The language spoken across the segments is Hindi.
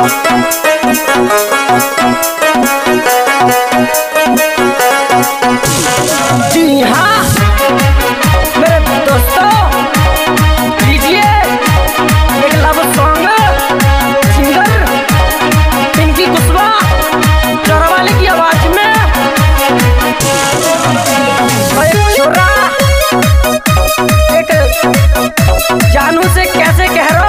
जी हाँ मेरे दोस्तों, लीजिए एक love song singer Pinky Kushwaha Chaurawali की आवाज में। और एक छोरा एक जानू से कैसे कह रहा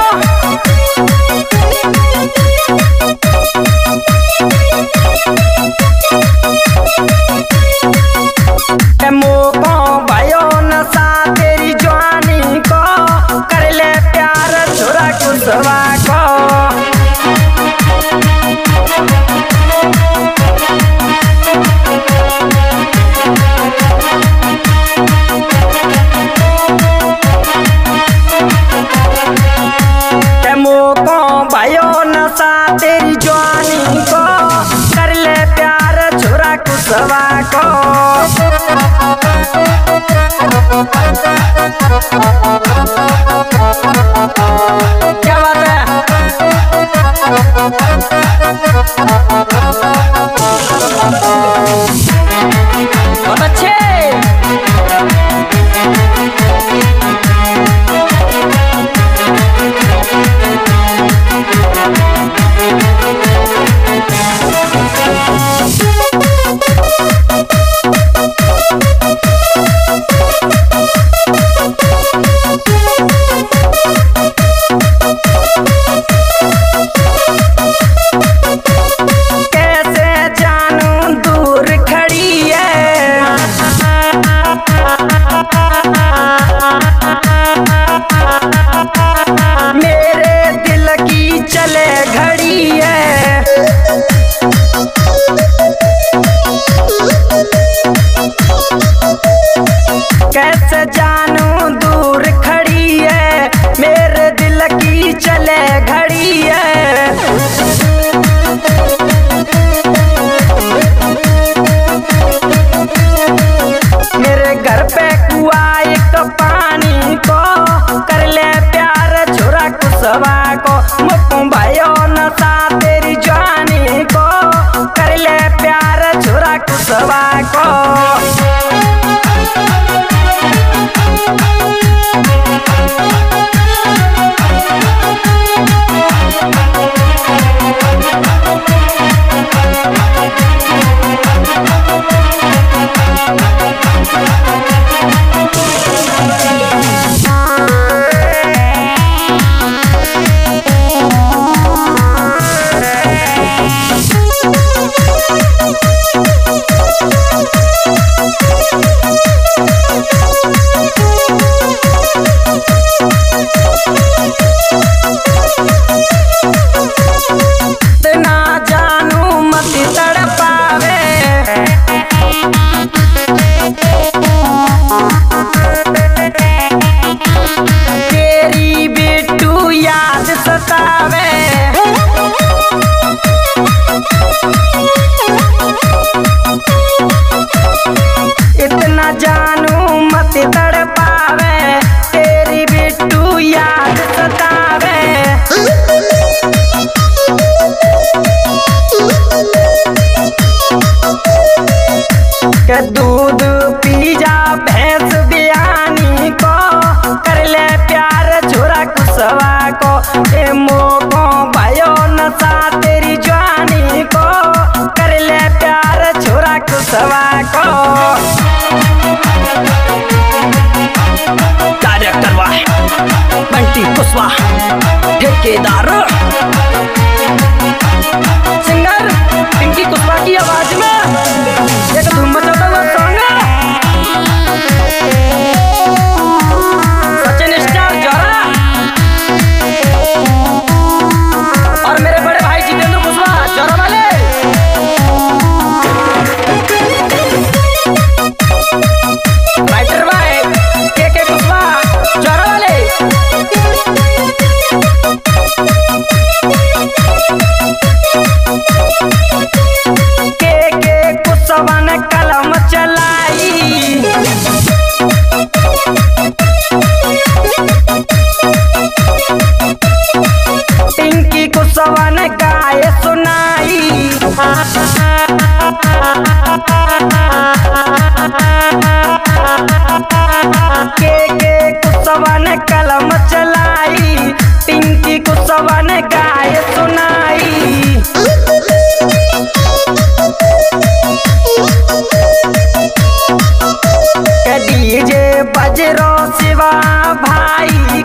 मोको भयो नशा तेरी जवानी को, कर ले प्यार छोरा कुशवाहा को। मोको भयो नशा तेरी जवानी को, कर ले प्यार छोरा कुशवाहा को। क्या बात है? बहुत अच्छे। कैसे जानूं दूर खड़ी है, मेरे दिल की चले घड़ी है। मेरे घर पे कुआ एक पानी को, कर ले प्यार छोरा कुशवाहा को। मुझको भयो नशा तेरी जवानी को, कर ले प्यार छोरा कुशवाहा को। तेरी बेटू याद सतावे, इतना जानू मत तड़पावे, तेरी बेटू याद सतावे। के दूध पी जा भैंस बियानी को, कर ले प्यार छोरा कुशवाहा को। ए मोको भयो नशा तेरी जवानी को, कर ले प्यार छोरा कुशवाहा को। डायरेक्टर वाह बंटी कुशवाहा, ठेकेदार सिंगर पिंकी कुशवाहा की आवाज में एक धूम मचाता हुआ सॉन्ग है। सचिन स्टार जौरा और मेरे बड़े भाई जितेंद्र कुशवाहा जौरा वाले। राइटर भाई के कुशवाहा जौरा वाले। के कुसवा ने कलम चलाई, पिंकी कुसवा ने गाय सुनाई। डीजे बजरो शिवा भाई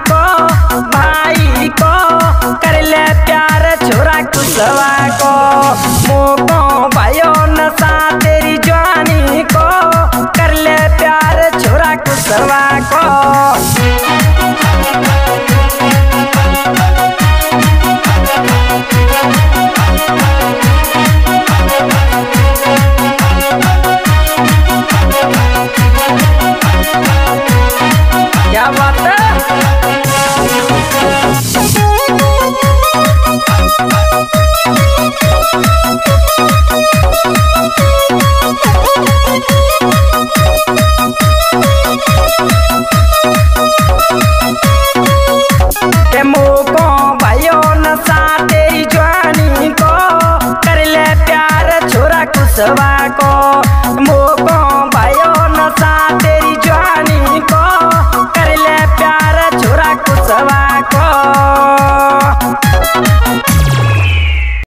को कर ले प्यार छोरा कुसवा को। मोको भयो नशा तेरी जवानी को, कर ले प्यार छोरा कुसवा को। क्या बात है? मोको भयो नशा तेरी जवानी को, कर ले प्यार छोरा कुसवा को।